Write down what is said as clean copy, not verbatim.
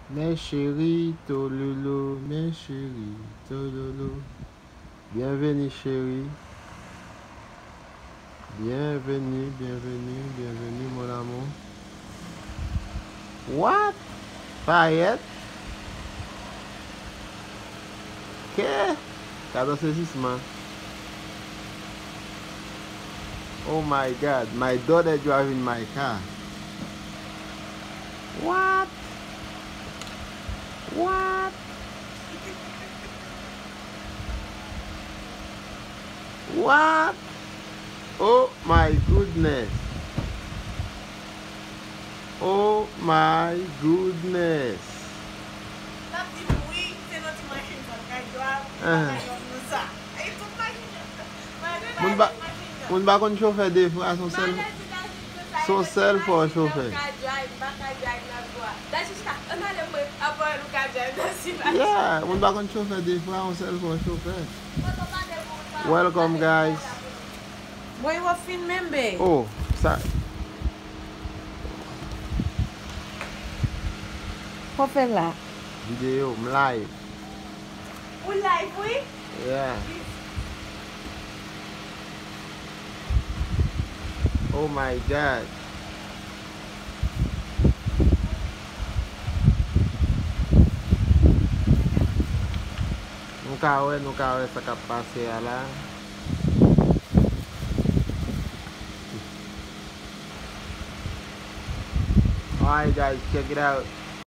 Mes chéris, tololo, mes chéris, tololo. Bienvenue chérie. Bienvenue, bienvenue, bienvenue mon amour. What? Pas ¿Qué? Cada saisissement. Oh my god, my daughter driving my car. What? What? What? Oh my goodness. Oh my goodness. Moun ba kon chauffeur des fois son seul pour chauffeur. Yeah, moun ba kon chauffeur des fois on seul pour chauffeur. Welcome guys. Boy, you are filming, babe. Oh, ça. Quoi faire là? Vidéo, live. Ou live, oui? Yeah. Oh my god. Nou ka we sa kap pase ya la. Alright guys, check it out.